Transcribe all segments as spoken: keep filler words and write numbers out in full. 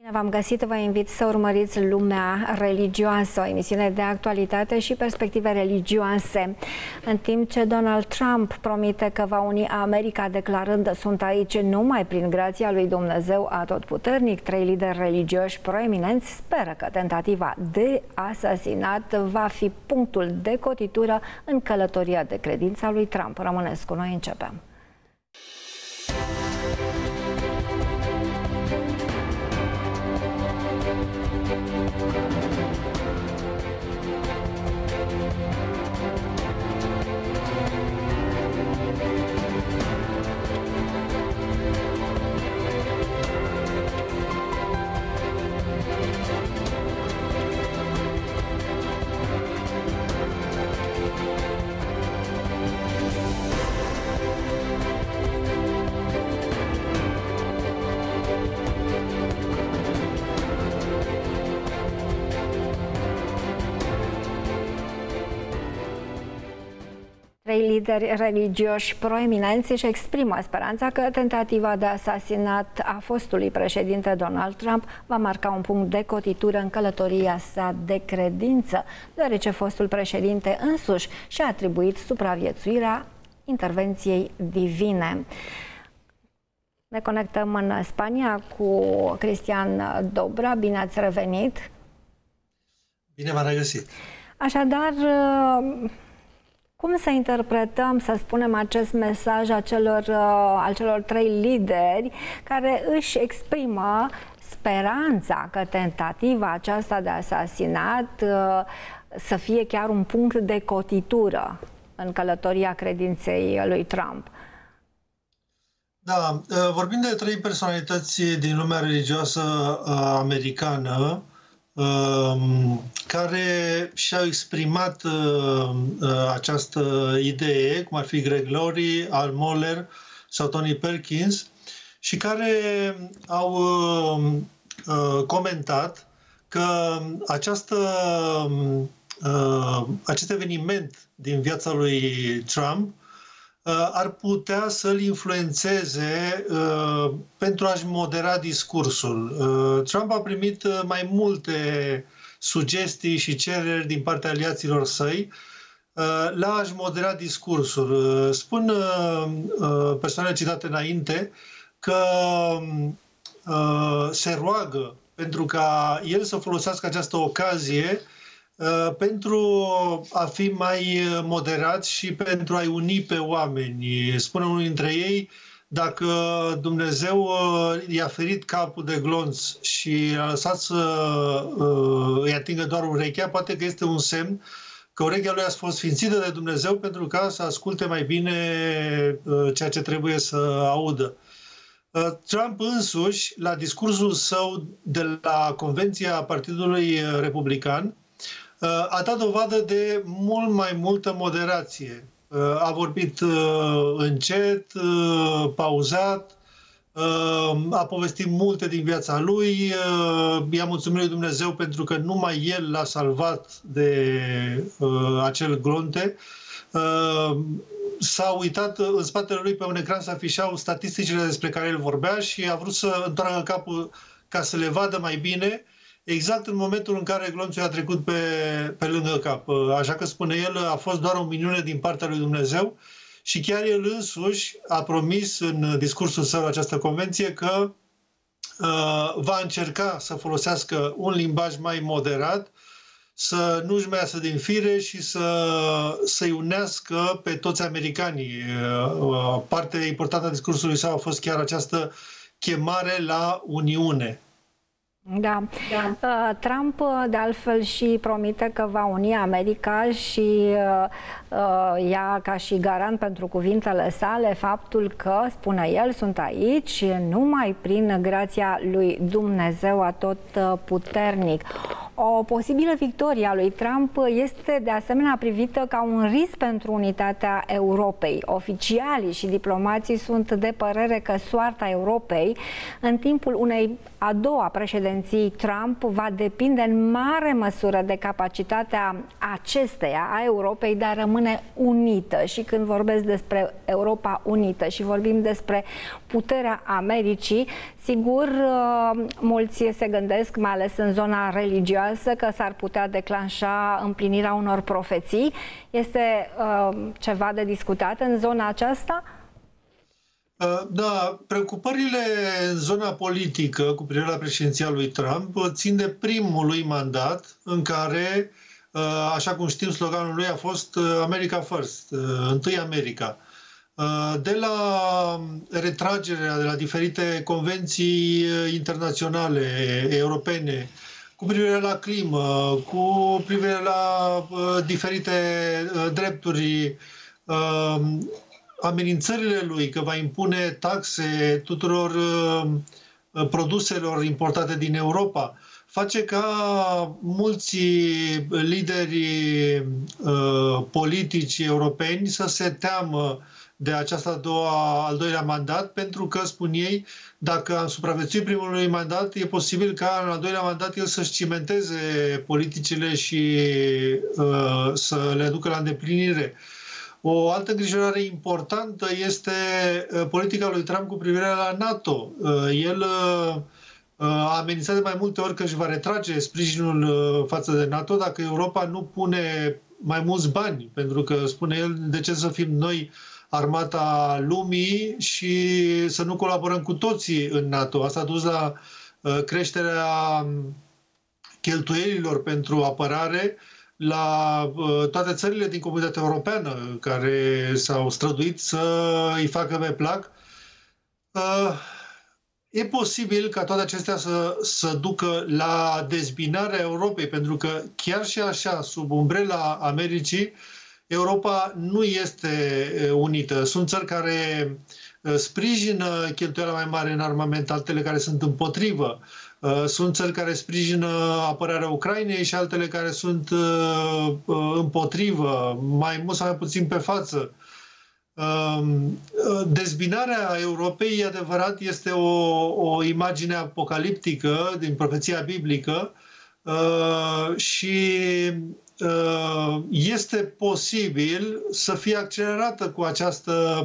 V-am găsit, vă invit să urmăriți Lumea Religioasă, o emisiune de actualitate și perspective religioase. În timp ce Donald Trump promite că va uni America declarând "sunt aici numai prin grația lui Dumnezeu Atotputernic", trei lideri religioși proeminenți speră că tentativa de asasinat va fi punctul de cotitură în călătoria de credință a lui Trump. Rămâneți cu noi, începem. Trei lideri religioși proeminenți își exprimă speranța că tentativa de asasinat a fostului președinte Donald Trump va marca un punct de cotitură în călătoria sa de credință, deoarece fostul președinte însuși și-a atribuit supraviețuirea intervenției divine. Ne conectăm în Spania cu Cristian Dobra. Bine ați revenit! Bine v-am regăsit! Așadar, cum să interpretăm, să spunem, acest mesaj a celor, al celor trei lideri care își exprimă speranța că tentativa aceasta de asasinat să fie chiar un punct de cotitură în călătoria credinței lui Trump? Da, vorbim de trei personalități din lumea religioasă americană care și-au exprimat această idee, cum ar fi Greg Laurie, Al Mohler sau Tony Perkins, și care au comentat că această, acest eveniment din viața lui Trump ar putea să-l influențeze uh, pentru a-și modera discursul. Uh, Trump a primit mai multe sugestii și cereri din partea aliaților săi uh, la a-și modera discursul. Uh, spun uh, uh, persoanele citate înainte că uh, se roagă pentru ca el să folosească această ocazie pentru a fi mai moderat și pentru a-i uni pe oameni. Spune unul dintre ei, dacă Dumnezeu i-a ferit capul de glonț și a lăsat să îi atingă doar urechea, poate că este un semn că urechea lui a fost sfințită de Dumnezeu pentru ca să asculte mai bine ceea ce trebuie să audă. Trump însuși, la discursul său de la Convenția Partidului Republican, a dat dovadă de mult mai multă moderație. A vorbit încet, pauzat, a povestit multe din viața lui, i-a mulțumit lui Dumnezeu pentru că numai el l-a salvat de acel glonte. S-a uitat în spatele lui, pe un ecran se afișau statisticile despre care el vorbea și a vrut să întoarcă capul ca să le vadă mai bine, exact în momentul în care glonțul a trecut pe, pe lângă cap. Așa că, spune el, a fost doar o minune din partea lui Dumnezeu și chiar el însuși a promis în discursul său această convenție că uh, va încerca să folosească un limbaj mai moderat, să nu-și mai iasă din fire și să, să-i unească pe toți americanii. Uh, parte importantă a discursului său a fost chiar această chemare la uniune. Da. da. Trump, de altfel, și promite că va uni America și uh, ia ca și garant pentru cuvintele sale faptul că, spune el, sunt aici numai prin grația lui Dumnezeu Atotputernic. O posibilă victorie a lui Trump este de asemenea privită ca un risc pentru unitatea Europei. Oficialii și diplomații sunt de părere că soarta Europei în timpul unei a doua președinții Trump va depinde în mare măsură de capacitatea acesteia, a Europei, de a rămâne unită. Și când vorbesc despre Europa unită și vorbim despre puterea Americii, Sigur, mulți se gândesc, mai ales în zona religioasă, că s-ar putea declanșa împlinirea unor profeții. Este uh, ceva de discutat în zona aceasta? Da, preocupările în zona politică cu privire la președinția lui Trump țin de primul lui mandat în care, așa cum știm, sloganul lui a fost America First, întâi America. De la retragerea de la diferite convenții internaționale, europene, cu privire la climă, cu privire la diferite drepturi, amenințările lui că va impune taxe tuturor uh, produselor importate din Europa, face ca mulți lideri uh, politici europeni să se teamă de această a doua, al doilea mandat, pentru că, spun ei, dacă am supraviețuit primului mandat, e posibil ca în al doilea mandat el să-și cimenteze politicile și uh, să le ducă la îndeplinire. O altă îngrijorare importantă este politica lui Trump cu privire la NATO. El a amenințat de mai multe ori că își va retrage sprijinul față de NATO dacă Europa nu pune mai mulți bani, pentru că, spune el, de ce să fim noi armata lumii și să nu colaborăm cu toții în NATO. Asta a dus la creșterea cheltuielilor pentru apărare la uh, toate țările din Comunitatea Europeană care s-au străduit să îi facă pe plac. Uh, e posibil ca toate acestea să, să ducă la dezbinarea Europei, pentru că chiar și așa, sub umbrela Americii, Europa nu este unită. Sunt țări care sprijină cheltuiala mai mare în armament, altele care sunt împotrivă. Sunt țări care sprijină apărarea Ucrainei și altele care sunt împotrivă, mai mult sau mai puțin pe față. Dezbinarea Europei, e adevărat, este o, o imagine apocaliptică din profeția biblică și este posibil să fie accelerată cu această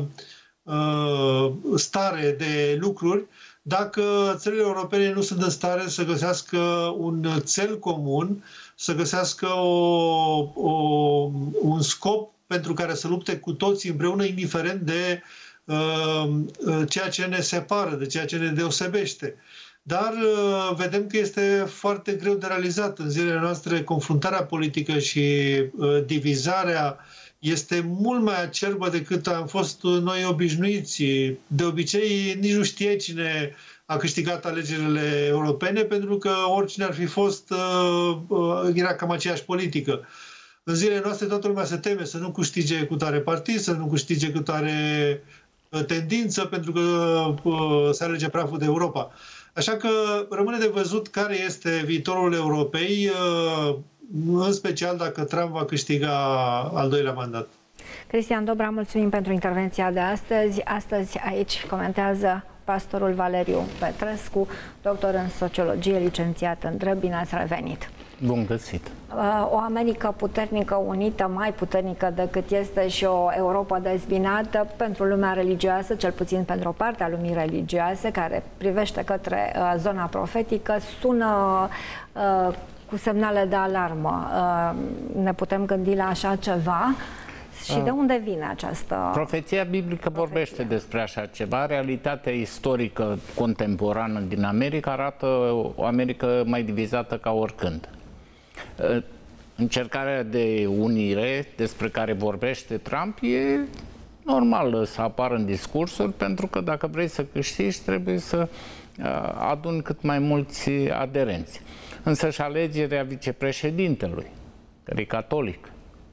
stare de lucruri dacă țările europene nu sunt în stare să găsească un țel comun, să găsească o, o, un scop pentru care să lupte cu toții împreună, indiferent de uh, ceea ce ne separă, de ceea ce ne deosebește. Dar uh, vedem că este foarte greu de realizat în zilele noastre. Confruntarea politică și uh, divizarea este mult mai acerbă decât am fost noi obișnuiți. De obicei, nici nu știe cine a câștigat alegerile europene, pentru că oricine ar fi fost, era cam aceeași politică. În zilele noastre toată lumea se teme să nu câștige cu tare partid, să nu câștige cu tare tendință, pentru că se alege praful de Europa. Așa că rămâne de văzut care este viitorul Europei, în special dacă Trump va câștiga al doilea mandat. Cristian Dobra, mulțumim pentru intervenția de astăzi. Astăzi aici comentează pastorul Valeriu Petrescu, doctor în sociologie, licențiat în drept. Bine ați revenit! Bun găsit! O Americă puternică, unită, mai puternică decât este și o Europa dezbinată pentru lumea religioasă, cel puțin pentru o parte a lumii religioase, care privește către zona profetică, sună uh, cu semnale de alarmă. Uh, ne putem gândi la așa ceva? Și de unde vine această profeția biblică? Profeție. Vorbește despre așa ceva. Realitatea istorică contemporană din America arată o Americă mai divizată ca oricând. Încercarea de unire despre care vorbește Trump e normală să apară în discursuri, pentru că dacă vrei să câștigi, trebuie să aduni cât mai mulți aderenți. Însă și alegerea vicepreședintelui, care e catolic,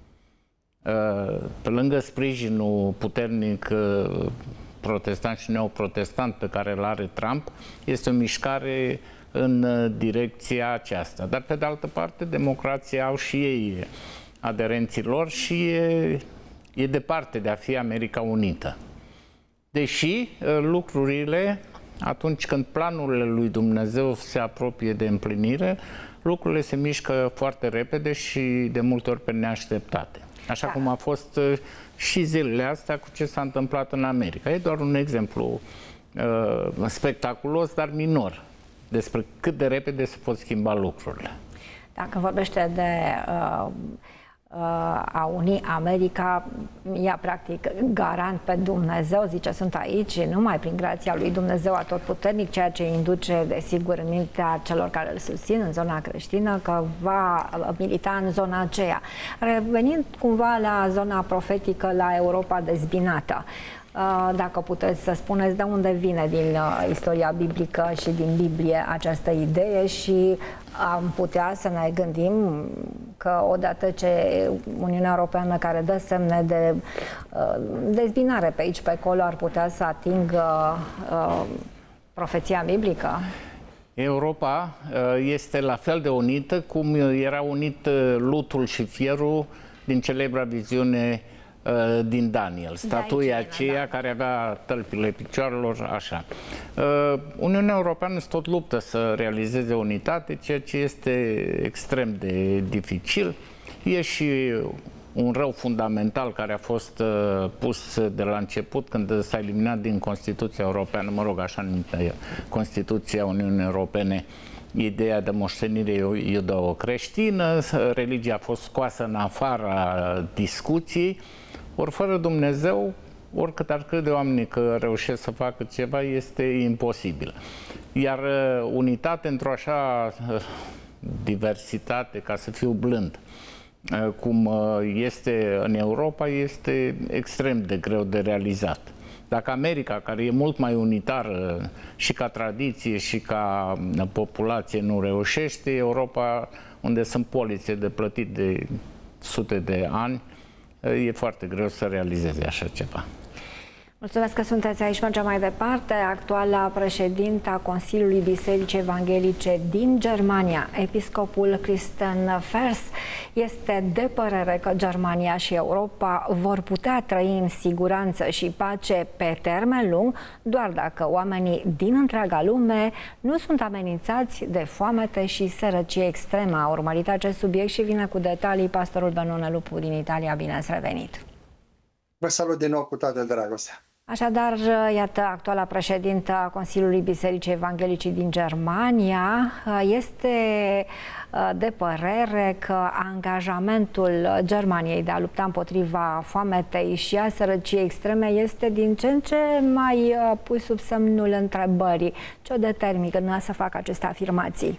pe lângă sprijinul puternic protestant și neoprotestant pe care îl are Trump, este o mișcare în direcția aceasta. Dar, pe de altă parte, democrația au și ei aderenții lor și e, e departe de a fi America Unită. Deși lucrurile, atunci când planurile lui Dumnezeu se apropie de împlinire, lucrurile se mișcă foarte repede și de multe ori pe neașteptate. Așa cum a fost și zilele astea cu ce s-a întâmplat în America. E doar un exemplu uh, spectaculos, dar minor, despre cât de repede se pot schimba lucrurile. Dacă vorbește de uh, uh, a uni America, ea practic garant pe Dumnezeu, zice, sunt aici numai prin grația lui Dumnezeu atotputernic, ceea ce induce, desigur, în mintea celor care îl susțin în zona creștină că va milita în zona aceea. Revenind cumva la zona profetică, la Europa dezbinată, dacă puteți să spuneți de unde vine din istoria biblică și din Biblie această idee și am putea să ne gândim că odată ce Uniunea Europeană, care dă semne de dezbinare pe aici, pe acolo, ar putea să atingă profeția biblică? Europa este la fel de unită cum era unit lutul și fierul din celebra viziune din Daniel, statuia aceea care avea tălpile picioarelor, așa. Uniunea Europeană se tot luptă să realizeze unitate, ceea ce este extrem de dificil. E și un rău fundamental care a fost pus de la început când s-a eliminat din Constituția Europeană, mă rog, așa numită Constituția Uniunii Europene, ideea de moștenire iudeo-creștină, religia a fost scoasă în afara discuției. Ori fără Dumnezeu, oricât ar crede oamenii că reușesc să facă ceva, este imposibil. Iar unitate într-o așa diversitate, ca să fiu blând, cum este în Europa, este extrem de greu de realizat. Dacă America, care e mult mai unitară și ca tradiție și ca populație, nu reușește, Europa, unde sunt polițe de plătit de sute de ani, e foarte greu să realizeze așa ceva. Mulțumesc că sunteți aici. Mergem mai departe. Actuala președintă a Consiliului Bisericii Evanghelice din Germania, episcopul Christen Fers, este de părere că Germania și Europa vor putea trăi în siguranță și pace pe termen lung doar dacă oamenii din întreaga lume nu sunt amenințați de foamete și sărăcie extremă. A urmărit acest subiect și vine cu detalii pastorul Benone Lupu din Italia. Bine ați revenit! Vă salut din nou cu toată dragostea! Așadar, iată, actuala președintă a Consiliului Bisericii Evanghelice din Germania este de părere că angajamentul Germaniei de a lupta împotriva foametei și a sărăciei extreme este din ce în ce mai pus sub semnul întrebării. Ce o determină să facă aceste afirmații?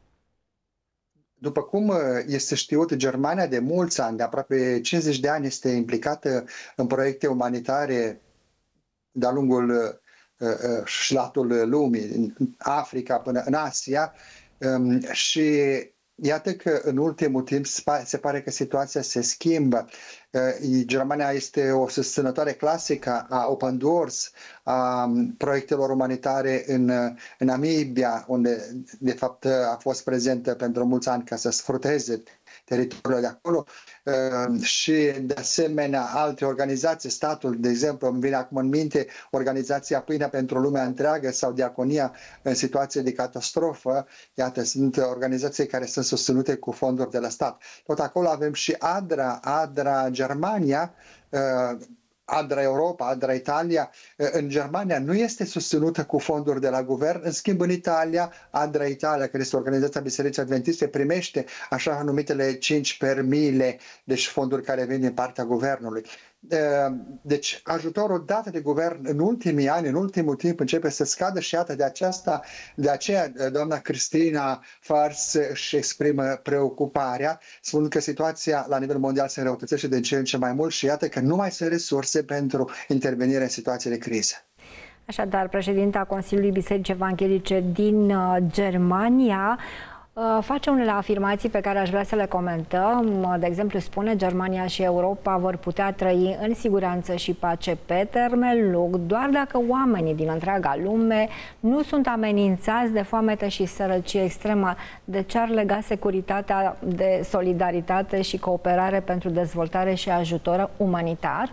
După cum este știut, Germania de mulți ani, de aproape cincizeci de ani, este implicată în proiecte umanitare de-a lungul uh, șlatul lumii, în Africa până în Asia, um, și iată că în ultimul timp se pare că situația se schimbă. Uh, Germania este o susținătoare clasică a Open Doors, a proiectelor umanitare în, în Namibia, unde de fapt a fost prezentă pentru mulți ani ca să sfruteze teritoriul de acolo, uh, și de asemenea alte organizații, statul, de exemplu, îmi vine acum în minte Organizația Pâinea pentru Lumea Întreagă sau Diaconia în situație de catastrofă. Iată, sunt organizații care sunt susținute cu fonduri de la stat. Tot acolo avem și ADRA, ADRA Germania, uh, ADRA Europa, ADRA Italia. În Germania nu este susținută cu fonduri de la guvern, în schimb în Italia, ADRA Italia, care este Organizația Bisericii Adventiste, primește așa numitele cinci per mile, deci fonduri care vin din partea guvernului. Deci ajutorul dat de guvern în ultimii ani, în ultimul timp, începe să scadă și iată de aceasta, de aceea doamna Cristina Fers își exprimă preocuparea, spunând că situația la nivel mondial se înrăutățește de ce în ce mai mult și iată că nu mai sunt resurse pentru intervenire în situații de criză. Așadar, președinta Consiliului Bisericii Evanghelice din Germania face unele afirmații pe care aș vrea să le comentăm. De exemplu, spune: Germania și Europa vor putea trăi în siguranță și pace pe termen lung doar dacă oamenii din întreaga lume nu sunt amenințați de foamete și sărăcie extremă. De ce ar lega securitatea de solidaritate și cooperare pentru dezvoltare și ajutor umanitar?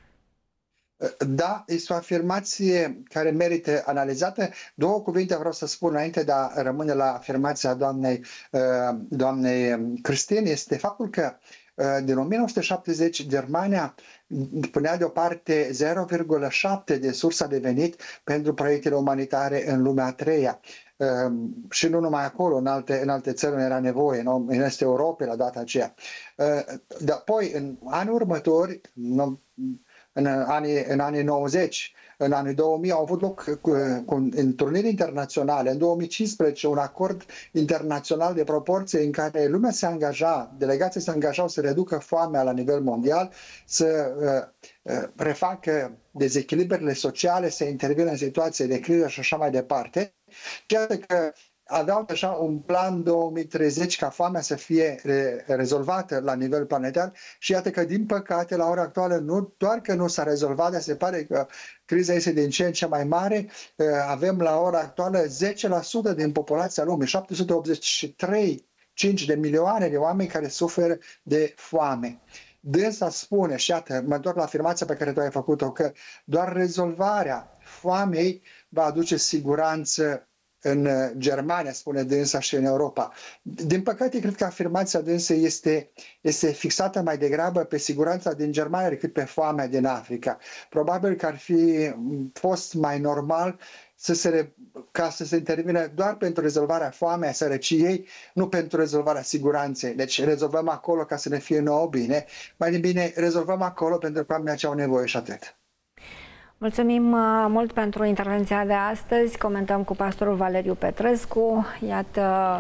Da, este o afirmație care merită analizată. Două cuvinte vreau să spun înainte de a rămâne la afirmația doamnei, doamnei Cristin. Este faptul că din o mie nouă sute șaptezeci, Germania punea deoparte zero virgulă șapte de sursa de venit pentru proiectele umanitare în lumea a treia. Uh, și nu numai acolo, în alte, în alte țări nu era nevoie, în, în Est Europei la data aceea. Uh, de apoi, în anii următori, în anii, în anii nouăzeci, în anii două mii au avut loc cu, cu întruniri internaționale. În două mii cincisprezece un acord internațional de proporție în care lumea se angaja, delegații se angajau să reducă foamea la nivel mondial, să uh, uh, refacă dezechilibrele sociale, să intervină în situații de criză și așa mai departe. Și iată că aveau așa un plan două mii treizeci ca foamea să fie re rezolvată la nivel planetar și iată că, din păcate, la ora actuală nu doar că nu s-a rezolvat, dar se pare că criza este din ce în ce mai mare. Avem la ora actuală zece la sută din populația lumii, șapte sute optzeci și trei cinci de milioane de oameni care suferă de foame. Dânsa spune, și iată, mă întorc la afirmația pe care tu ai făcut-o, că doar rezolvarea foamei va aduce siguranță în Germania, spune dânsa, și în Europa. Din păcate, cred că afirmația dânsei este, este fixată mai degrabă pe siguranța din Germania decât pe foamea din Africa. Probabil că ar fi fost mai normal să se, ca să se intervine doar pentru rezolvarea foamei, a sărăciei, nu pentru rezolvarea siguranței. Deci rezolvăm acolo ca să ne fie nouă bine, mai bine rezolvăm acolo pentru că oamenii ce au nevoie și atât. Mulțumim mult pentru intervenția de astăzi. Comentăm cu pastorul Valeriu Petrescu. Iată,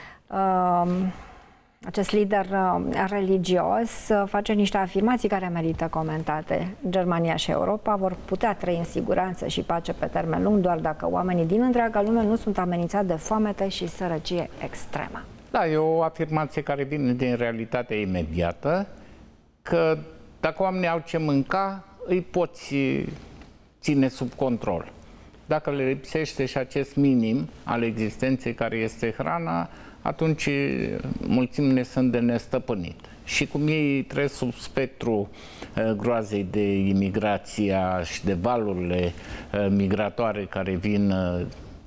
acest lider religios face niște afirmații care merită comentate. Germania și Europa vor putea trăi în siguranță și pace pe termen lung doar dacă oamenii din întreaga lume nu sunt amenințați de foamete și sărăcie extremă. Da, e o afirmație care vine din realitatea imediată, că dacă oamenii au ce mânca, îi poți ține sub control. Dacă le lipsește și acest minim al existenței care este hrana, atunci mulțimile sunt de nestăpânit. Și cum ei trăiesc sub spectru uh, groazei de imigrația și de valurile uh, migratoare care vin uh,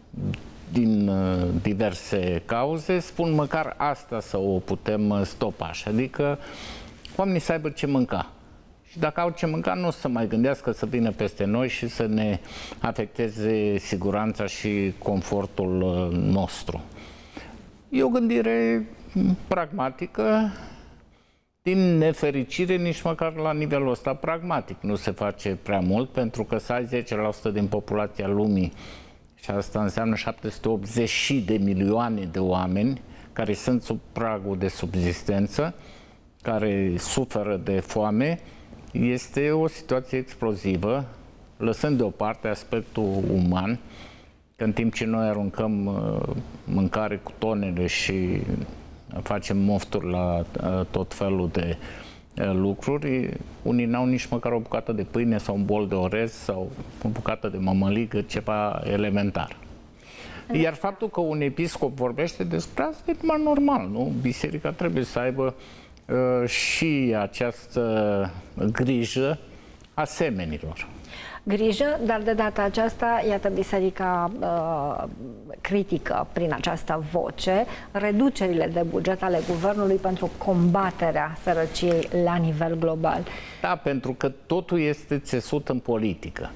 din uh, diverse cauze, spun măcar asta să o putem stopa, adică oamenii să aibă ce mânca. Și dacă au ce mânca, nu o să mai gândească să vină peste noi și să ne afecteze siguranța și confortul nostru. E o gândire pragmatică, din nefericire, nici măcar la nivelul ăsta pragmatic nu se face prea mult, pentru că să ai zece la sută din populația lumii, și asta înseamnă șapte sute optzeci de milioane de oameni care sunt sub pragul de subzistență, care suferă de foame, este o situație explozivă, lăsând deoparte aspectul uman, că în timp ce noi aruncăm uh, mâncare cu tonele și facem mofturi la uh, tot felul de uh, lucruri, unii n-au nici măcar o bucată de pâine sau un bol de orez sau o bucată de mămăligă, ceva elementar. Iar faptul că un episcop vorbește despre asta e numai normal, nu? Biserica trebuie să aibă uh, și această grijă a semenilor. Grijă, dar de data aceasta, iată, biserica uh, critică prin această voce reducerile de buget ale guvernului pentru combaterea sărăciei la nivel global. Da, pentru că totul este țesut în politică.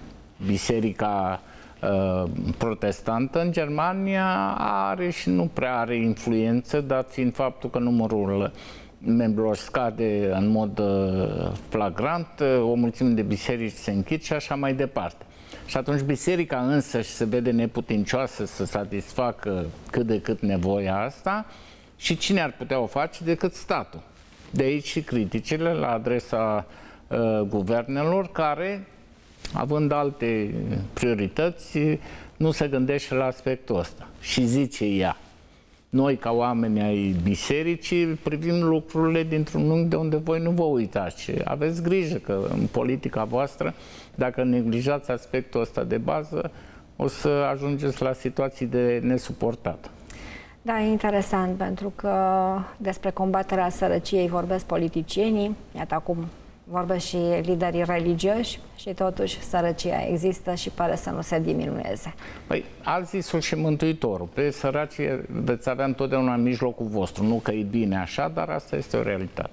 Biserica uh, protestantă în Germania are și nu prea are influență, dat fiind faptul că numărul membrilor scade în mod uh, flagrant, o mulțime de biserici se închid și așa mai departe. Și atunci biserica însă și se vede neputincioasă să satisfacă cât de cât nevoia asta și cine ar putea o face decât statul. De aici și criticile la adresa uh, guvernelor care, având alte priorități, nu se gândește la aspectul ăsta. Și zice ea: noi, ca oameni ai bisericii, privim lucrurile dintr-un unghi de unde voi nu vă uitați. Și aveți grijă că în politica voastră, dacă neglijați aspectul ăsta de bază, o să ajungeți la situații de nesuportat. Da, e interesant, pentru că despre combaterea sărăciei vorbesc politicienii, iată acum vorbesc și liderii religioși și totuși sărăcia există și pare să nu se diminueze. Păi, a zis-o și Mântuitorul, pe săraci veți avea întotdeauna în mijlocul vostru, nu că e bine așa, dar asta este o realitate.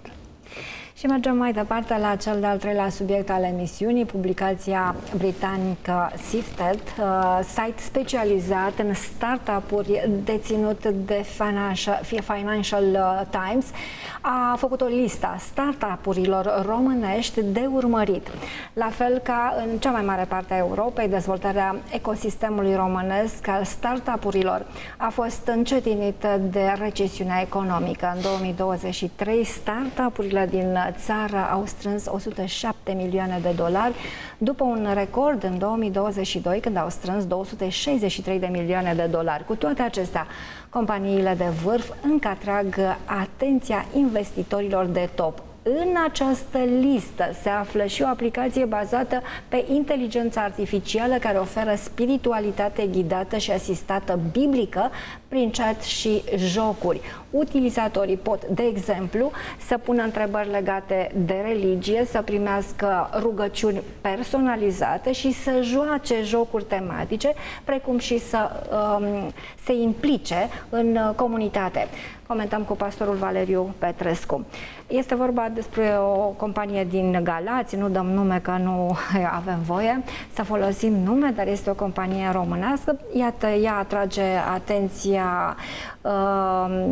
Și mergem mai departe la cel de-al treilea subiect al emisiunii, publicația britanică Sifted, uh, site specializat în startup-uri deținut de Financial, Financial Times, a făcut o listă a startup-urilor românești de urmărit. La fel ca în cea mai mare parte a Europei, dezvoltarea ecosistemului românesc al startup-urilor a fost încetinită de recesiunea economică. În două mii douăzeci și trei, startup-urile din țară au strâns o sută șapte milioane de dolari, după un record în două mii douăzeci și doi, când au strâns două sute șaizeci și trei de milioane de dolari. Cu toate acestea, companiile de vârf încă atrag atenția investitorilor de top. În această listă se află și o aplicație bazată pe inteligența artificială care oferă spiritualitate ghidată și asistată biblică prin chat și jocuri. Utilizatorii pot, de exemplu, să pună întrebări legate de religie, să primească rugăciuni personalizate și să joace jocuri tematice, precum și să um, se implice în comunitate. Comentăm cu pastorul Valeriu Petrescu. Este vorba despre o companie din Galați, nu dăm nume că nu avem voie să folosim nume, dar este o companie românească. Iată, ea atrage atenția uh,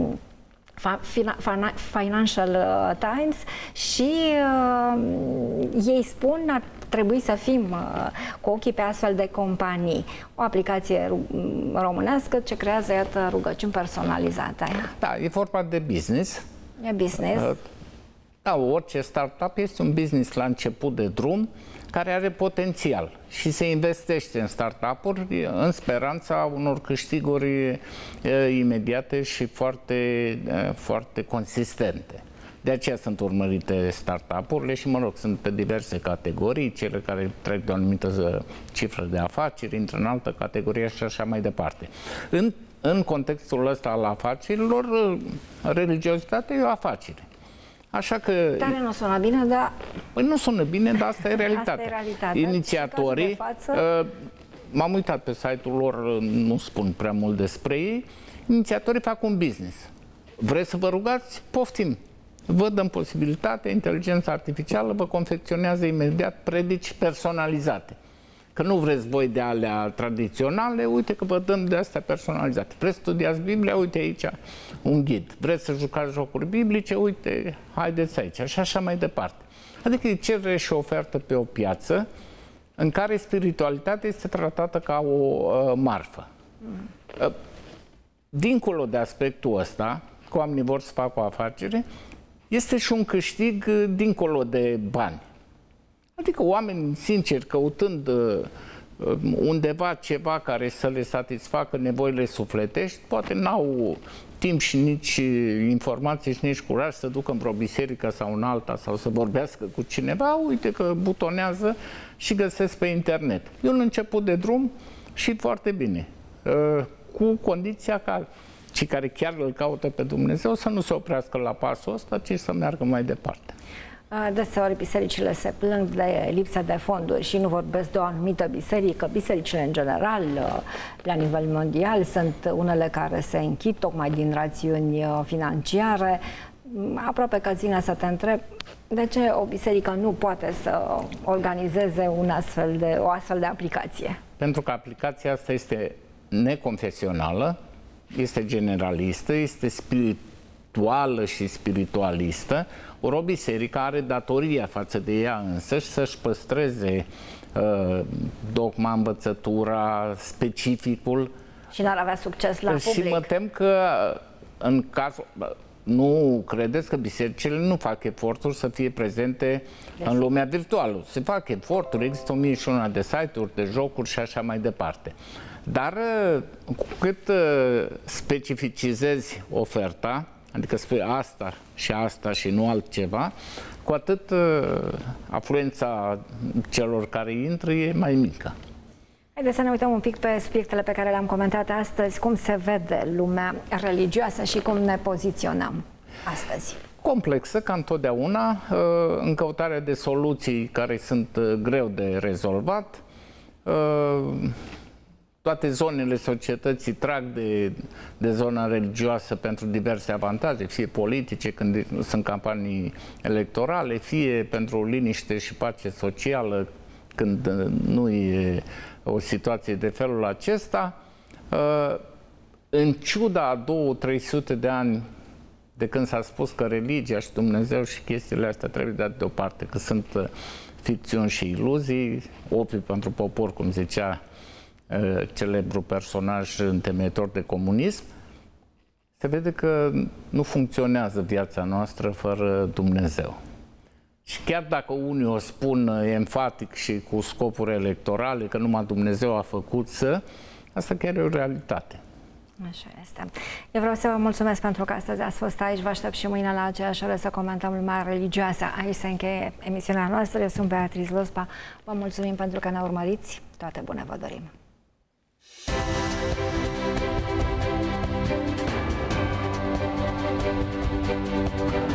Financial Times și uh, ei spun ar trebui să fim uh, cu ochii pe astfel de companii. O aplicație românească ce creează, iată, rugăciuni personalizate. Da, e vorba de business. E business. Uh, da, orice startup este un business la început de drum care are potențial și se investește în startup-uri în speranța unor câștiguri uh, imediate și foarte, uh, foarte consistente. De aceea sunt urmărite startup-urile și, mă rog, sunt pe diverse categorii, cele care trec de o anumită cifră de afaceri, intră în altă categorie și așa mai departe. În, în contextul ăsta al afacerilor, religiozitatea e o afacere. Așa că... Tare nu sună bine, dar... Păi nu sună bine, dar asta e realitatea. Asta e realitatea. Inițiatorii... Uh, m-am uitat pe site-ul lor, nu spun prea mult despre ei. Inițiatorii fac un business. Vreți să vă rugați? Poftim! Vă dăm posibilitatea, inteligența artificială vă confecționează imediat predici personalizate. Că nu vreți voi de alea tradiționale, uite că vă dăm de astea personalizate. Vreți să studiați Biblia, uite aici un ghid. Vreți să jucați jocuri biblice, uite, haideți aici. Și așa mai departe. Adică e cerere și ofertă pe o piață în care spiritualitatea este tratată ca o uh, marfă. Uh, dincolo de aspectul ăsta, că oamenii vor să facă o afacere, este și un câștig dincolo de bani. Adică oameni sinceri, căutând undeva ceva care să le satisfacă nevoile sufletești, poate n-au timp și nici informații și nici curaj să ducă în vreo biserică sau în alta sau să vorbească cu cineva, uite că butonează și găsesc pe internet. E un început de drum și foarte bine, cu condiția ca cei care chiar îl caută pe Dumnezeu să nu se oprească la pasul ăsta, ci să meargă mai departe. Deseori bisericile se plâng de lipsa de fonduri și nu vorbesc de o anumită biserică. Bisericile, în general, la nivel mondial, sunt unele care se închid tocmai din rațiuni financiare. Aproape că ține să te întreb de ce o biserică nu poate să organizeze un astfel de, o astfel de aplicație. Pentru că aplicația asta este neconfesională, este generalistă, este spirituală și spiritualistă, ori o biserică are datoria față de ea însăși să-și păstreze uh, dogma, învățătura, specificul. Și n-ar avea succes la public. Și mă tem că în cazul... Nu credeți că bisericile nu fac eforturi să fie prezente yes. în lumea virtuală. Se fac eforturi, există o mie și una de site-uri, de jocuri și așa mai departe. Dar cu cât specificizezi oferta, adică spui asta și asta și nu altceva, cu atât afluența celor care intră e mai mică. Haideți să ne uităm un pic pe subiectele pe care le-am comentat astăzi, cum se vede lumea religioasă și cum ne poziționăm astăzi. Complexă, ca întotdeauna, în căutarea de soluții care sunt greu de rezolvat. toate zonele societății trag de, de zona religioasă pentru diverse avantaje, fie politice când sunt campanii electorale, fie pentru liniște și pace socială când nu e o situație de felul acesta. În ciuda a două trei sute de ani de când s-a spus că religia și Dumnezeu și chestiile astea trebuie date deoparte, că sunt ficțiuni și iluzii, opiu pentru popor, cum zicea celebru personaj întemeitor de comunism, se vede că nu funcționează viața noastră fără Dumnezeu. Și chiar dacă unii o spun enfatic și cu scopuri electorale, că numai Dumnezeu a făcut să, asta chiar e o realitate. Așa este. Eu vreau să vă mulțumesc pentru că astăzi ați fost aici. Vă aștept și mâine la aceeași oră să comentăm lumea religioasă. Aici se încheie emisiunea noastră. Eu sunt Beatrice Lospa. Vă mulțumim pentru că ne urmăriți. Toate bune vă dorim! Thank you.